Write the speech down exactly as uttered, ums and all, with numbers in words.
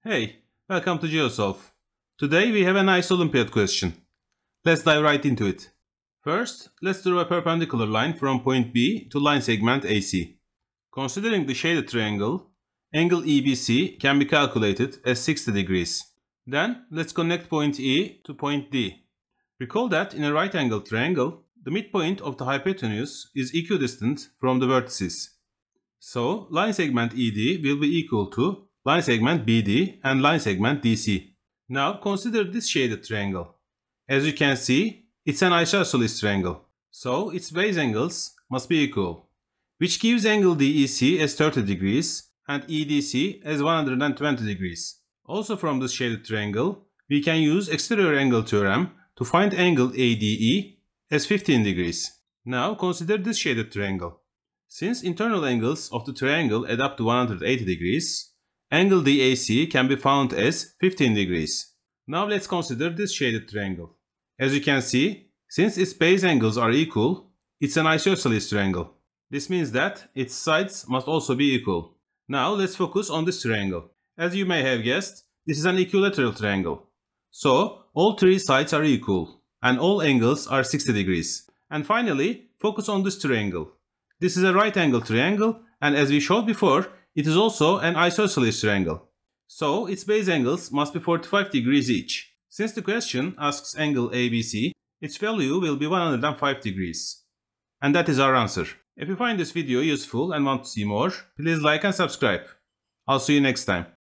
Hey, welcome to GeoSolve. Today we have a nice Olympiad question. Let's dive right into it. First, let's draw a perpendicular line from point B to line segment A C. Considering the shaded triangle, angle E B C can be calculated as sixty degrees. Then, let's connect point E to point D. Recall that in a right angle triangle, the midpoint of the hypotenuse is equidistant from the vertices. So, line segment E D will be equal to line segment B D and line segment D C. Now consider this shaded triangle. As you can see, it's an isosceles triangle, so its base angles must be equal, which gives angle D E C as thirty degrees and E D C as one hundred twenty degrees. Also from this shaded triangle, we can use exterior angle theorem to find angle A D E as fifteen degrees. Now consider this shaded triangle. Since internal angles of the triangle add up to one hundred eighty degrees, angle D A C can be found as fifteen degrees. Now let's consider this shaded triangle. As you can see, since its base angles are equal, it's an isosceles triangle. This means that its sides must also be equal. Now let's focus on this triangle. As you may have guessed, this is an equilateral triangle. So all three sides are equal and all angles are sixty degrees. And finally, focus on this triangle. This is a right angle triangle, and as we showed before, it is also an isosceles triangle. So its base angles must be forty-five degrees each. Since the question asks angle A B C, its value will be one hundred five degrees. And that is our answer. If you find this video useful and want to see more, please like and subscribe. I'll see you next time.